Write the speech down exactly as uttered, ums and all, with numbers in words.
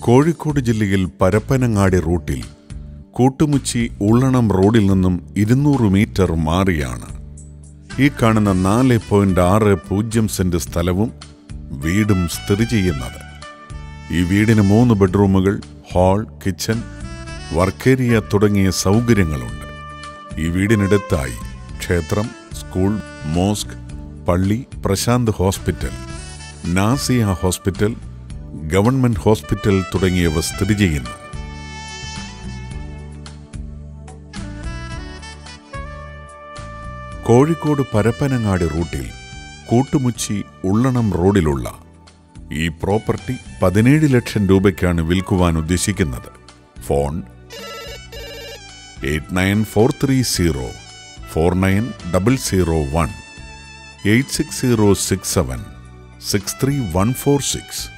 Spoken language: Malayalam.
കോഴിക്കോട് ജില്ലയിൽ പരപ്പനങ്ങാടി റൂട്ടിൽ കൂട്ടുമുച്ചി ഉള്ളണം റോഡിൽ നിന്നും ഇരുന്നൂറ് മീറ്റർ മാറിയാണ് ഈ കാണുന്ന നാല് പോയിന്റ് ആറ് പൂജ്യം സെന്റ് സ്ഥലവും വീടും സ്ഥിതി ചെയ്യുന്നത്. ഈ വീടിന് മൂന്ന് ബെഡ്റൂമുകൾ, ഹാൾ, കിച്ചൺ, വർക്കേരിയ തുടങ്ങിയ സൗകര്യങ്ങളുണ്ട്. ഈ വീടിനടുത്തായി ക്ഷേത്രം, സ്കൂൾ, മോസ്ക്, പള്ളി, Prashanth hospital, Nasiya hospital, government hospital തുടങ്ങിയവ സ്ഥിതി ചെയ്യുന്നു. കോഴിക്കോട് പരപ്പനങ്ങാടി റൂട്ടിൽ കൂട്ടുമുച്ചി ഉള്ളണം റോഡിലുള്ള ഈ പ്രോപ്പർട്ടി പതിനേഴ് ലക്ഷം രൂപയ്ക്കാണ് വിൽക്കുവാൻ ഉദ്ദേശിക്കുന്നത്. Phone eight nine four three zero four nine double zero one eight six zero six seven six three one four six.